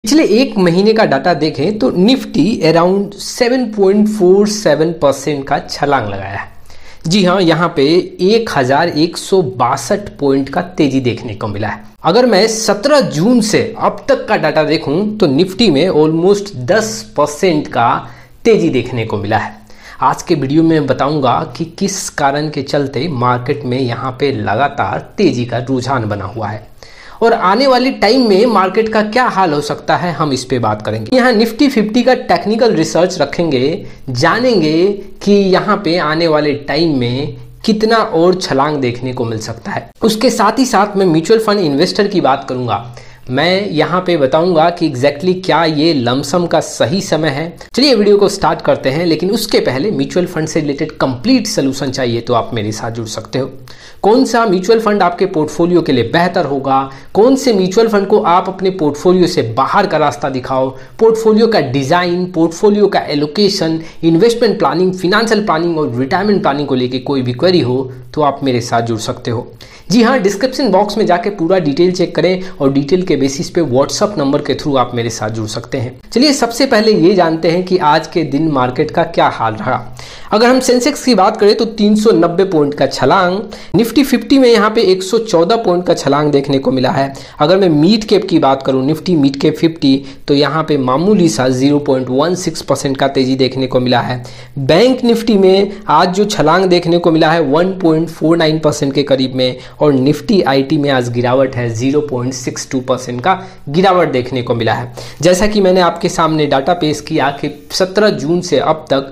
पिछले एक महीने का डाटा देखें तो निफ्टी अराउंड 7.47% का छलांग लगाया है। जी हाँ, यहाँ पे 1162 पॉइंट का तेजी देखने को मिला है। अगर मैं 17 जून से अब तक का डाटा देखूं तो निफ्टी में ऑलमोस्ट 10% का तेजी देखने को मिला है। आज के वीडियो में बताऊंगा कि किस कारण के चलते मार्केट में यहाँ पे लगातार तेजी का रुझान बना हुआ है और आने वाले टाइम में मार्केट का क्या हाल हो सकता है, हम इस पे बात करेंगे। यहाँ निफ्टी 50 का टेक्निकल रिसर्च रखेंगे, जानेंगे कि यहाँ पे आने वाले टाइम में कितना और छलांग देखने को मिल सकता है। उसके साथ ही साथ मैं म्यूचुअल फंड इन्वेस्टर की बात करूंगा। मैं यहाँ पे बताऊंगा कि एग्जैक्टली क्या ये लमसम का सही समय है। चलिए वीडियो को स्टार्ट करते हैं, लेकिन उसके पहले म्यूचुअल फंड से रिलेटेड कंप्लीट सोल्यूशन चाहिए तो आप मेरे साथ जुड़ सकते हो। कौन सा म्यूचुअल फंड आपके पोर्टफोलियो के लिए बेहतर होगा, कौन से म्यूचुअल फंड को आप अपने पोर्टफोलियो से बाहर का रास्ता दिखाओ, पोर्टफोलियो का डिजाइन, पोर्टफोलियो का allocation, investment planning, financial planning और रिटायरमेंट प्लानिंग को लेकर कोई भी क्वेरी हो तो आप मेरे साथ जुड़ सकते हो। जी हाँ, डिस्क्रिप्शन बॉक्स में जाके पूरा डिटेल चेक करें और डिटेल के बेसिस पे व्हाट्सअप नंबर के थ्रू आप मेरे साथ जुड़ सकते हैं। चलिए सबसे पहले ये जानते हैं कि आज के दिन मार्केट का क्या हाल रहा। अगर हम सेंसेक्स की बात करें तो 390 पॉइंट का छलांग, निफ्टी 50 में यहाँ पे 114 पॉइंट का छलांग देखने को मिला है। अगर मैं मिड कैप की बात करूँ, निफ्टी मिड कैप 50, तो यहाँ पे मामूली सा 0.16% का तेजी देखने को मिला है। बैंक निफ्टी में आज जो छलांग देखने को मिला है 1.49% के करीब में, और निफ्टी आईटी में आज गिरावट है 0.62% का गिरावट देखने को मिला है। जैसा कि मैंने आपके सामने डाटा पेश किया कि 17 जून से अब तक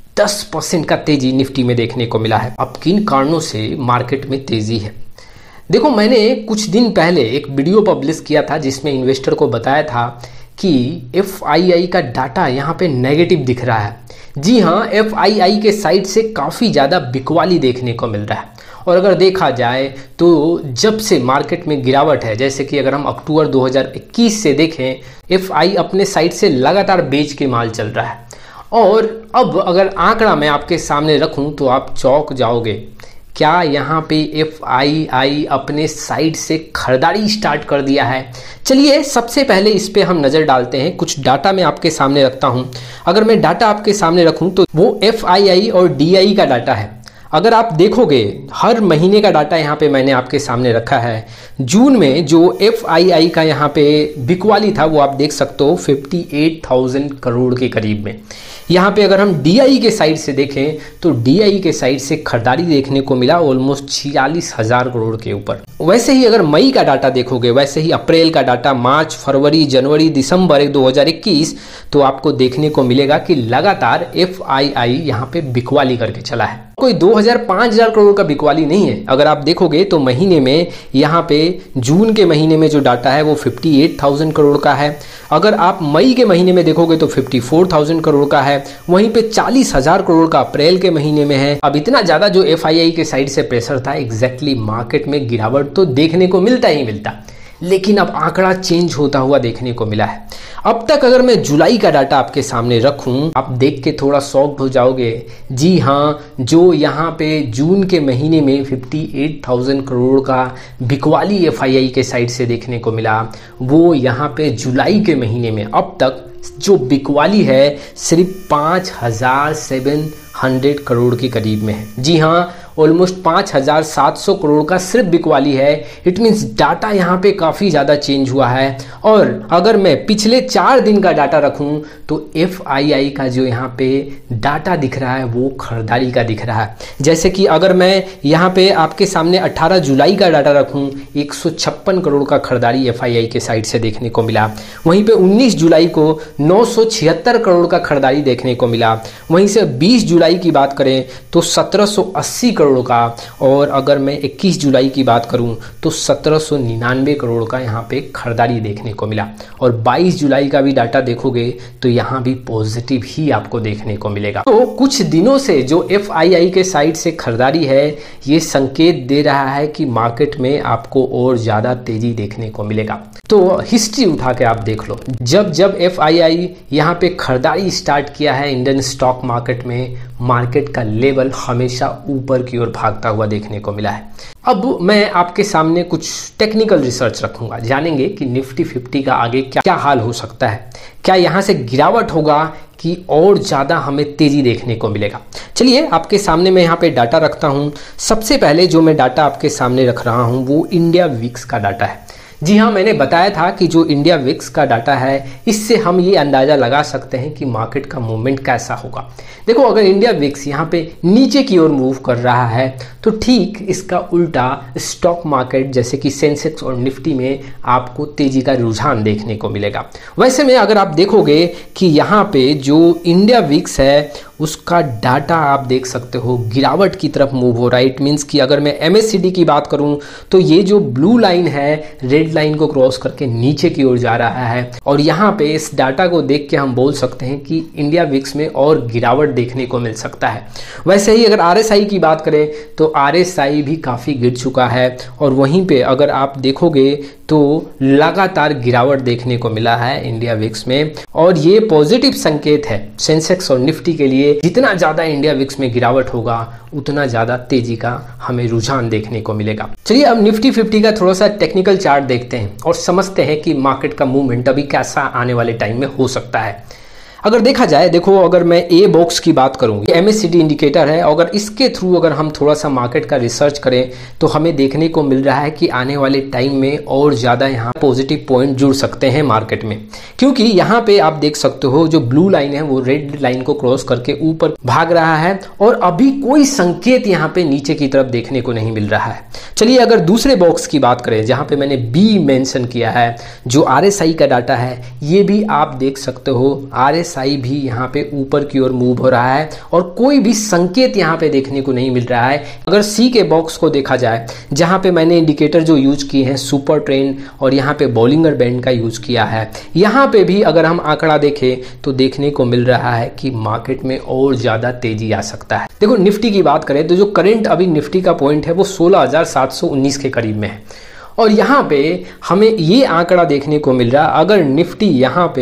10% का तेजी निफ्टी में देखने को मिला है। अब किन कारणों से मार्केट में तेजी है? देखो, मैंने कुछ दिन पहले एक वीडियो पब्लिश किया था जिसमें इन्वेस्टर को बताया था कि एफआईआई का डाटा यहाँ पे नेगेटिव दिख रहा है। जी हाँ, एफआईआई के साइड से काफ़ी ज़्यादा बिकवाली देखने को मिल रहा है। और अगर देखा जाए तो जब से मार्केट में गिरावट है, जैसे कि अगर हम अक्टूबर 2021 से देखें, एफआई अपने साइड से लगातार बेच के माल चल रहा है। और अब अगर आंकड़ा मैं आपके सामने रखूं तो आप चौंक जाओगे। क्या यहाँ पे एफआईआई अपने साइड से खरीदारी स्टार्ट कर दिया है? चलिए सबसे पहले इस पे हम नज़र डालते हैं। कुछ डाटा मैं आपके सामने रखता हूँ। अगर मैं डाटा आपके सामने रखूँ तो वो एफआईआई और डीआई का डाटा है। अगर आप देखोगे हर महीने का डाटा यहाँ पे मैंने आपके सामने रखा है। जून में जो एफआईआई का यहाँ पे बिकवाली था वो आप देख सकते हो 58,000 करोड़ के करीब में। यहाँ पे अगर हम डीआई के साइड से देखें तो डीआई के साइड से खरीदारी देखने को मिला ऑलमोस्ट 46,000 करोड़ के ऊपर। वैसे ही अगर मई का डाटा देखोगे, वैसे ही अप्रैल का डाटा, मार्च, फरवरी, जनवरी, दिसंबर 2021, तो आपको देखने को मिलेगा कि लगातार एफआईआई यहाँ पे बिकवाली करके चला है। कोई 2,000-5,000 करोड़ का बिकवाली नहीं है। अगर आप देखोगे तो महीने में यहाँ पे जून के महीने में जो डाटा है वो 58,000 करोड़ का है। अगर आप मई के महीने में देखोगे तो 54,000 करोड़ का है। वहीं पे 40,000 करोड़ का अप्रैल के महीने में है। अब इतना ज़्यादा जो एफआईआई के साइड से प्रेशर था, एग्जैक्टली मार्केट में गिरावट तो देखने को मिलता ही मिलता, लेकिन अब आंकड़ा चेंज होता हुआ देखने को मिला है। अब तक अगर मैं जुलाई का डाटा आपके सामने रखूं, आप देख के थोड़ा शॉक्ड हो जाओगे। जी हाँ, जो यहाँ पे जून के महीने में 58,000 करोड़ का बिकवाली एफआईआई के साइड से देखने को मिला, वो यहाँ पे जुलाई के महीने में अब तक जो बिकवाली है सिर्फ 5,700 करोड़ के करीब में है। जी हाँ, ऑलमोस्ट 5,700 करोड़ का सिर्फ बिकवाली है। इट मीन्स डाटा यहाँ पे काफ़ी ज़्यादा चेंज हुआ है। और अगर मैं पिछले 4 दिन का डाटा रखूँ तो एफआईआई का जो यहाँ पे डाटा दिख रहा है वो खरीदारी का दिख रहा है। जैसे कि अगर मैं यहाँ पे आपके सामने 18 जुलाई का डाटा रखूँ, 156 करोड़ का खरीदारी एफआईआई के साइड से देखने को मिला। वहीं पे 19 जुलाई को 976 करोड़ का खरीदारी देखने को मिला। वहीं से 20 जुलाई की बात करें तो 1780 करोड़ का, और अगर मैं 21 जुलाई की बात करूं तो 1799 करोड़ का यहाँ पे खरीदारी देखने को मिला। और 22 जुलाई का भी डाटा देखोगे तो यहाँ भी पॉजिटिव ही आपको देखने को मिलेगा। तो कुछ दिनों से जो एफआईआई के साइड से खरीदारी है, ये संकेत दे रहा है कि मार्केट में आपको और ज़्यादा तेजी देखने को मिलेगा। तो हिस्ट्री उठा के आप देख लो, जब जब FII यहाँ पे खरीदारी स्टार्ट किया है इंडियन स्टॉक मार्केट में, मार्केट का लेवल हमेशा ऊपर की ओर भागता हुआ देखने को मिला है। अब मैं आपके सामने कुछ टेक्निकल रिसर्च रखूंगा, जानेंगे कि निफ्टी 50 का आगे क्या हाल हो सकता है, क्या यहाँ से गिरावट होगा कि और ज़्यादा हमें तेज़ी देखने को मिलेगा। चलिए आपके सामने मैं यहाँ पे डाटा रखता हूँ। सबसे पहले जो मैं डाटा आपके सामने रख रहा हूँ वो इंडिया विक्स का डाटा है। जी हाँ, मैंने बताया था कि जो इंडिया विक्स का डाटा है इससे हम ये अंदाज़ा लगा सकते हैं कि मार्केट का मूवमेंट कैसा होगा। देखो, अगर इंडिया विक्स यहाँ पे नीचे की ओर मूव कर रहा है तो ठीक इसका उल्टा स्टॉक मार्केट जैसे कि सेंसेक्स और निफ्टी में आपको तेजी का रुझान देखने को मिलेगा। वैसे में अगर आप देखोगे कि यहाँ पे जो इंडिया विक्स है उसका डाटा आप देख सकते हो गिरावट की तरफ मूव हो रहा है। इट मीन्स कि अगर मैं MACD की बात करूं तो ये जो ब्लू लाइन है रेड लाइन को क्रॉस करके नीचे की ओर जा रहा है, और यहाँ पे इस डाटा को देख के हम बोल सकते हैं कि इंडिया विक्स में और गिरावट देखने को मिल सकता है। वैसे ही अगर RSI की बात करें तो RSI भी काफ़ी गिर चुका है, और वहीं पे अगर आप देखोगे तो लगातार गिरावट देखने को मिला है इंडिया विक्स में, और ये पॉजिटिव संकेत है सेंसेक्स और निफ्टी के लिए। जितना ज़्यादा इंडिया विक्स में गिरावट होगा उतना ज़्यादा तेजी का हमें रुझान देखने को मिलेगा। चलिए अब निफ्टी 50 का थोड़ा सा टेक्निकल चार्ट देखते हैं और समझते हैं कि मार्केट का मूवमेंट अभी कैसा आने वाले टाइम में हो सकता है। अगर देखा जाए, देखो अगर मैं ए बॉक्स की बात करूं, ये MACD इंडिकेटर है, अगर इसके थ्रू अगर हम थोड़ा सा मार्केट का रिसर्च करें तो हमें देखने को मिल रहा है कि आने वाले टाइम में और ज़्यादा यहाँ पॉजिटिव पॉइंट जुड़ सकते हैं मार्केट में, क्योंकि यहाँ पे आप देख सकते हो जो ब्लू लाइन है वो रेड लाइन को क्रॉस करके ऊपर भाग रहा है, और अभी कोई संकेत यहाँ पे नीचे की तरफ देखने को नहीं मिल रहा है। चलिए अगर दूसरे बॉक्स की बात करें जहाँ पे मैंने B मेंशन किया है, जो RSI का डाटा है, ये भी आप देख सकते हो RSI भी यहाँ पे ऊपर की ओर मूव हो रहा है और कोई भी संकेत यहाँ पे देखने को नहीं मिल रहा है। अगर C के बॉक्स को देखा जाए जहाँ पे मैंने इंडिकेटर जो यूज किए हैं सुपर ट्रेंड और यहाँ पे बॉलिंगर बैंड का यूज किया है, यहाँ पे भी अगर हम आंकड़ा देखें तो देखने को मिल रहा है कि मार्केट में और ज्यादा तेजी आ सकता है। देखो निफ्टी की बात करें तो जो करंट अभी निफ्टी का पॉइंट है वो 16,719 के करीब में है, और यहाँ पे हमें ये आंकड़ा देखने को मिल रहा है अगर निफ्टी यहाँ पे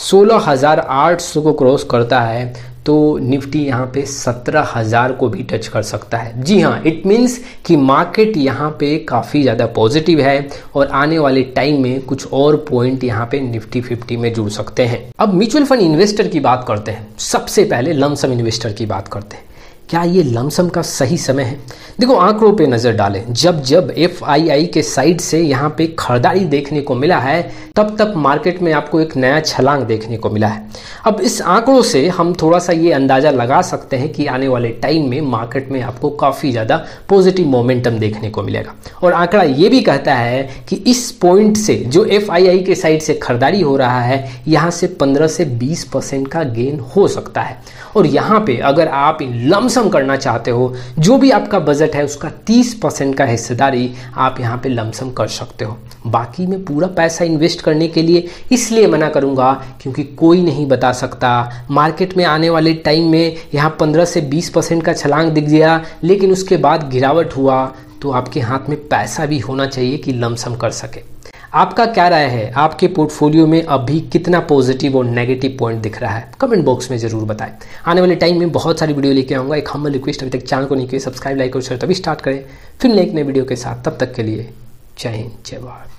16,800 को क्रॉस करता है तो निफ्टी यहाँ पे 17,000 को भी टच कर सकता है। जी हाँ, इट मीन्स कि मार्केट यहाँ पे काफ़ी ज़्यादा पॉजिटिव है और आने वाले टाइम में कुछ और पॉइंट यहाँ पे निफ्टी 50 में जुड़ सकते हैं। अब म्यूचुअल फंड इन्वेस्टर की बात करते हैं। सबसे पहले लमसम इन्वेस्टर की बात करते हैं। क्या ये लमसम का सही समय है? देखो आंकड़ों पे नज़र डालें, जब जब FII के साइड से यहाँ पे खरीदारी देखने को मिला है तब तक मार्केट में आपको एक नया छलांग देखने को मिला है। अब इस आंकड़ों से हम थोड़ा सा ये अंदाज़ा लगा सकते हैं कि आने वाले टाइम में मार्केट में आपको काफ़ी ज़्यादा पॉजिटिव मोमेंटम देखने को मिलेगा, और आंकड़ा ये भी कहता है कि इस पॉइंट से जो FII के साइड से खरीदारी हो रहा है यहाँ से 15 से 20% का गेन हो सकता है। और यहाँ पे अगर आप लमसम करना चाहते हो, जो भी आपका बजट है उसका 30% का हिस्सेदारी आप यहाँ पे लमसम कर सकते हो। बाकी मैं पूरा पैसा इन्वेस्ट करने के लिए इसलिए मना करूँगा क्योंकि कोई नहीं बता सकता मार्केट में आने वाले टाइम में यहाँ 15 से 20% का छलांग दिख गया लेकिन उसके बाद गिरावट हुआ, तो आपके हाथ में पैसा भी होना चाहिए कि लमसम कर सके। आपका क्या राय है? आपके पोर्टफोलियो में अभी कितना पॉजिटिव और नेगेटिव पॉइंट दिख रहा है? कमेंट बॉक्स में जरूर बताएं। आने वाले टाइम में बहुत सारी वीडियो लेके आऊँगा। एक हम्बल रिक्वेस्ट, अभी तक चैनल को नहीं किया सब्सक्राइब, लाइक और शेयर तभी स्टार्ट करें, फिर नए नए वीडियो के साथ। तब तक के लिए जय हिंद, जय भारत।